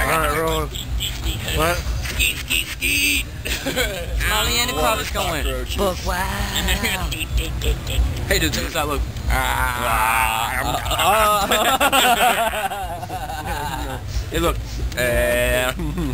Alright, roll. What? Molly and the crowd is going. Look, wow. Hey, dude, check this out, look. Hey, look.